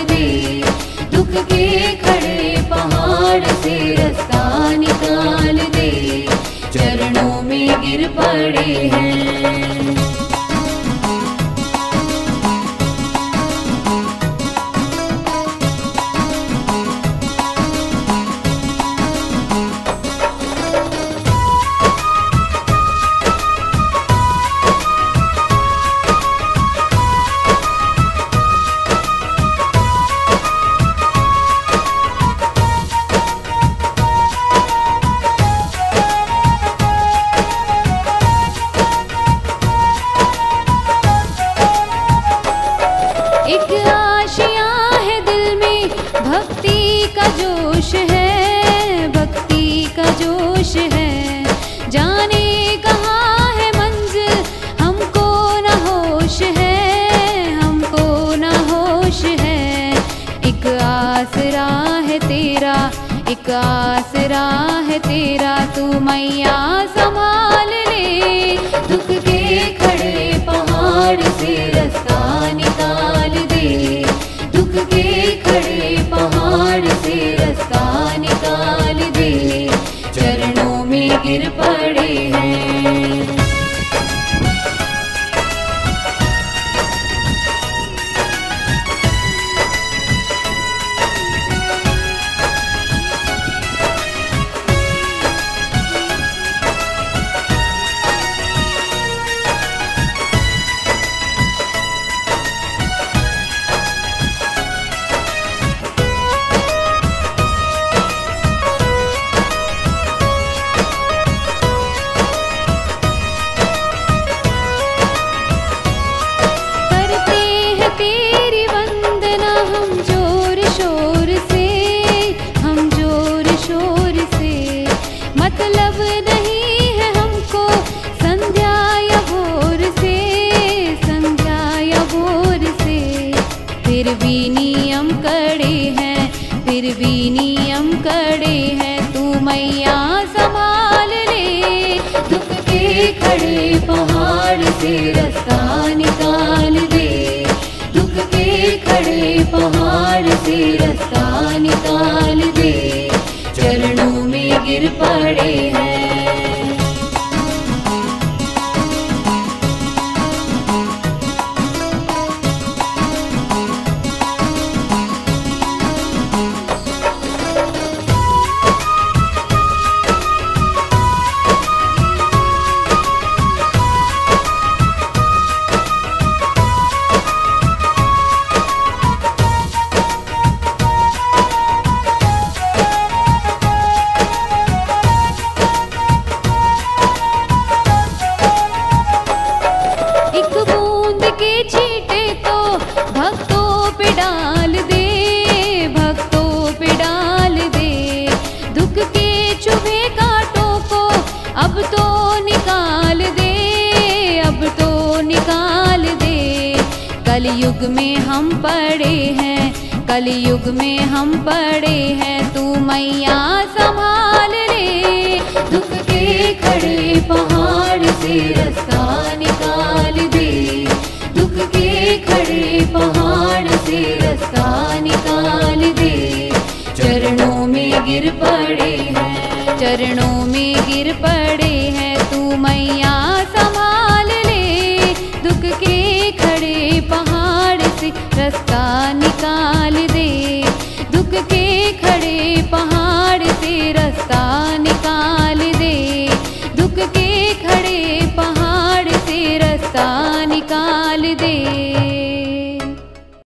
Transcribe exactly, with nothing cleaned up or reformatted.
दे, दुख के खड़े पहाड़ से रास्ता निकाल दे, चरणों में गिर पड़े हैं। एक आशिया है दिल में, भक्ति का जोश है, भक्ति का जोश है, जाने कहाँ है मंजिल हमको न होश है, हमको न होश है। एक आसरा है तेरा, एक आसरा है तेरा, तू मैया संभाल ले, दुख के खड़े पहाड़ से रास्ता निकाल दे, दुख के खड़े पहाड़ से रास्ता निकाल दे, चरणों में गिर पड़े हैं। मतलब नहीं है हमको संध्या या भोर से, संध्या या भोर से, फिर भी नियम कड़े हैं, फिर भी नियम कड़े हैं, तू मैया संभाल ले, दुख के खड़े पहाड़ से रास्ता निकाल दे, दुख के खड़े पहाड़ से रास्ता निकाल दे, चरणों में गिर पड़े हैं। छींटे तो भक्तों पे डाल दे, भक्तों पे डाल दे, दुख के चुभे कांटों को अब तो निकाल दे, अब तो निकाल दे। कलयुग में हम पड़े हैं, कलयुग में हम पड़े हैं, तू मैया संभाल ले, दुख के खड़े पहाड़ से रास्ता निकाल दे, दुख के खड़े पहाड़ से रास्ता निकाल दे, चरणों में गिर पड़े हैं, चरणों में गिर पड़े हैं, तू मैया संभाल ले, दुख के खड़े पहाड़ से रास्ता निकाल दे, दुख के खड़े पहाड़ से रास्ता निकाल दे, दुख के खड़े पहाड़ से रास्ता निकाल दे।